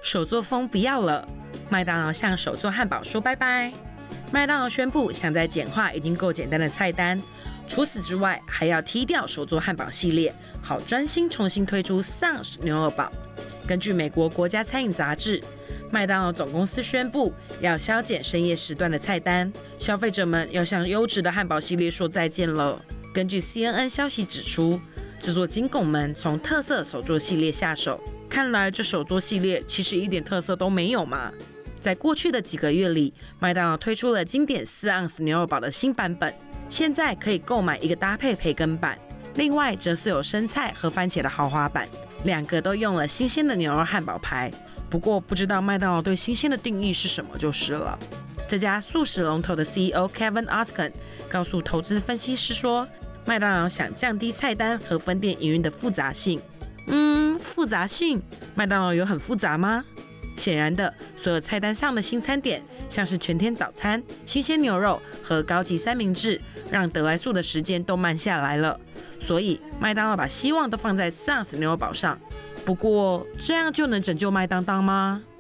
手作风不要了，麦当劳向手作汉堡说拜拜。麦当劳宣布，想在简化已经够简单的菜单，除此之外，还要踢掉手作汉堡系列，好专心重新推出丧尸牛肉堡。根据美国国家餐饮杂志，麦当劳总公司宣布要削减深夜时段的菜单，消费者们要向优质的汉堡系列说再见了。根据 CNN 消息指出，制作金拱们从特色手作系列下手，看来这手作系列其实一点特色都没有嘛。在过去的几个月里，麦当劳推出了经典4盎司牛肉堡的新版本，现在可以购买一个搭配培根版，另外则是有生菜和番茄的豪华版，两个都用了新鲜的牛肉汉堡排。不过不知道麦当劳对新鲜的定义是什么就是了。这家素食龙头的 CEO Kevin Oskin 告诉投资分析师说，麦当劳想降低菜单和分店营运的复杂性。复杂性？麦当劳有很复杂吗？显然的，所有菜单上的新餐点，像是全天早餐、新鲜牛肉和高级三明治，让得来速的时间都慢下来了。所以麦当劳把希望都放在4盎司牛肉堡上。不过，这样就能拯救麦当当吗？